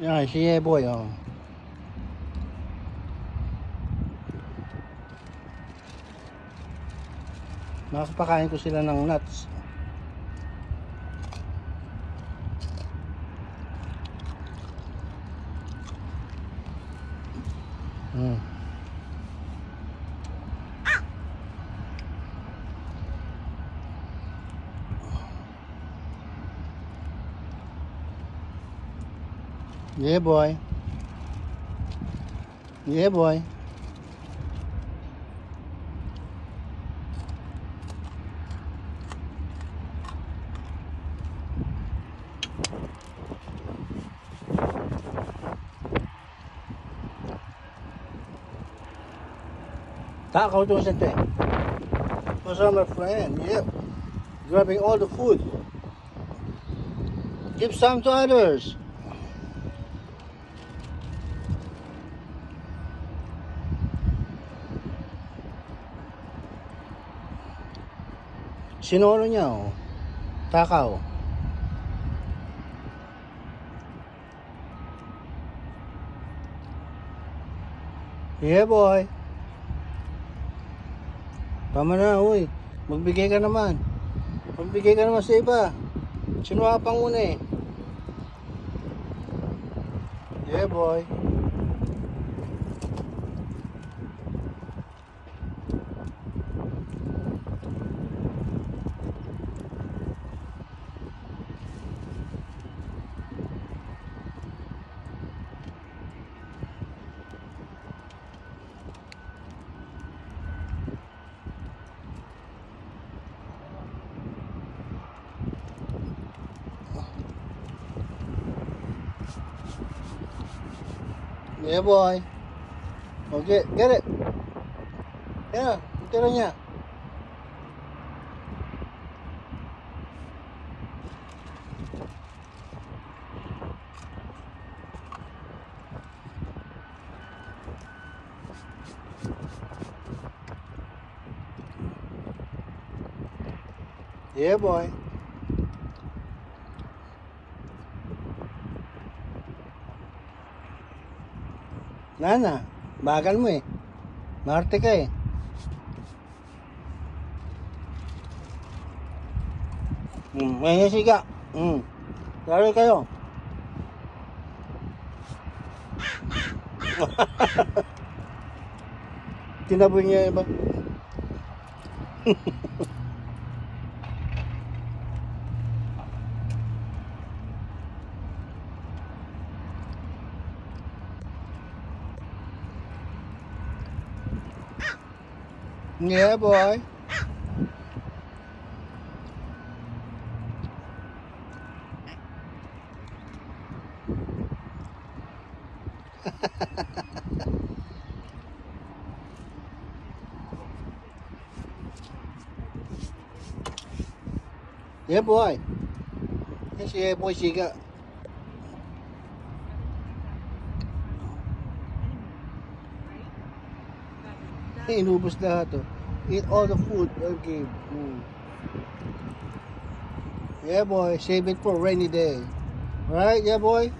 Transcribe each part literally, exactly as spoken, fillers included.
Yan, si Yeboy, oh. Nakapakain ko sila ng nuts. Hmm. Yeah, boy. Yeah, boy. Takaw to sa te. What's up, my friend? Yep. Grabbing all the food. Give some to others. Sinolo niya, oh. Takaw. Yeah, boy. Tama na, uy. Magbigay ka naman. Magbigay ka naman sa iba. Sinuwapang muna eh. Yeah, boy. Yeah, boy. Okay, get it. Yeah, tira niya. Yeah, boy. Nana, bagal mo eh. Marte ka eh. Hmm, may siga. Hmm. Lalo kayo. Tinaboy niya iba. Yeah, boy. Yeah, boy. Yan si Yeah, boy, siga. Inubos lahat oh. Eat all the food I gave. Mm. Yeah, boy. Save it for rainy day. Right? Yeah, boy.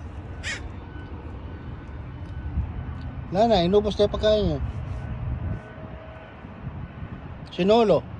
Nana, inubos na yung pagkain niya. Sinolo.